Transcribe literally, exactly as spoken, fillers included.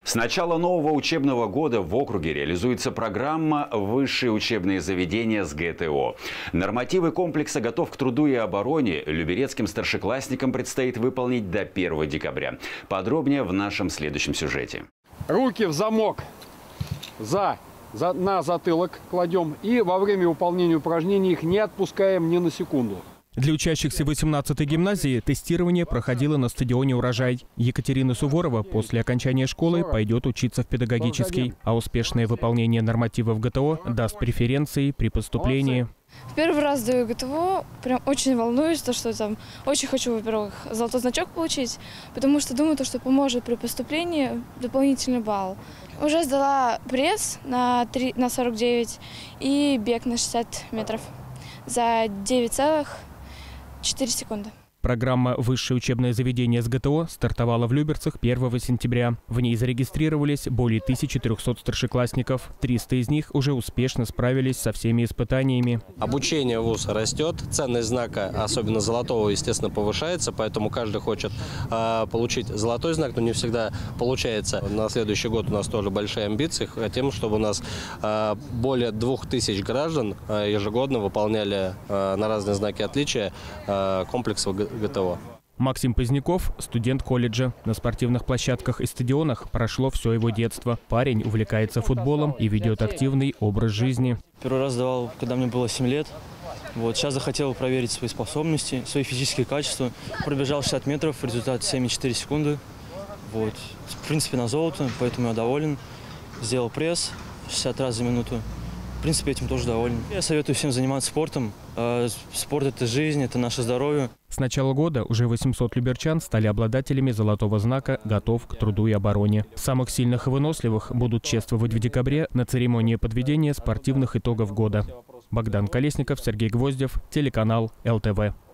С начала нового учебного года в округе реализуется программа «Высшие учебные заведения с ГТО». Нормативы комплекса «Готов к труду и обороне» люберецким старшеклассникам предстоит выполнить до первого декабря. Подробнее в нашем следующем сюжете. Руки в замок. За, за, на затылок кладем. И во время выполнения упражнений их не отпускаем ни на секунду. Для учащихся восемнадцатой гимназии тестирование проходило на стадионе «Урожай». Екатерина Суворова после окончания школы пойдет учиться в педагогический, а успешное выполнение нормативов ГТО даст преференции при поступлении. В первый раз сдаю ГТО, прям очень волнуюсь, то, что там очень хочу, во-первых, золотой значок получить, потому что думаю, то, что поможет при поступлении дополнительный балл. Уже сдала пресс на, три, на сорок девять и бег на шестьдесят метров за девять целых четыре секунды. Программа «Высшее учебное заведение с ГТО» стартовала в Люберцах первого сентября. В ней зарегистрировались более тысячи трёхсот старшеклассников. триста из них уже успешно справились со всеми испытаниями. Обучение в вуз растет, ценность знака, особенно золотого, естественно, повышается, поэтому каждый хочет э, получить золотой знак, но не всегда получается. На следующий год у нас тоже большие амбиции. Хотим, чтобы у нас э, более двух тысяч граждан э, ежегодно выполняли э, на разные знаки отличия э, комплексов ГТО. Максим Поздняков – студент колледжа. На спортивных площадках и стадионах прошло все его детство. Парень увлекается футболом и ведет активный образ жизни. Первый раз давал, когда мне было семь лет. Вот, сейчас захотел проверить свои способности, свои физические качества. Пробежал шестьдесят метров, результат семь и четыре секунды. Вот. В принципе, на золото, поэтому я доволен. Сделал пресс шестьдесят раз за минуту. В принципе, этим тоже доволен. Я советую всем заниматься спортом. Спорт – это жизнь, это наше здоровье. С начала года уже восемьсот люберчан стали обладателями золотого знака «Готов к труду и обороне». Самых сильных и выносливых будут чествовать в декабре на церемонии подведения спортивных итогов года. Богдан Колесников, Сергей Гвоздев, телеканал эл тэ вэ.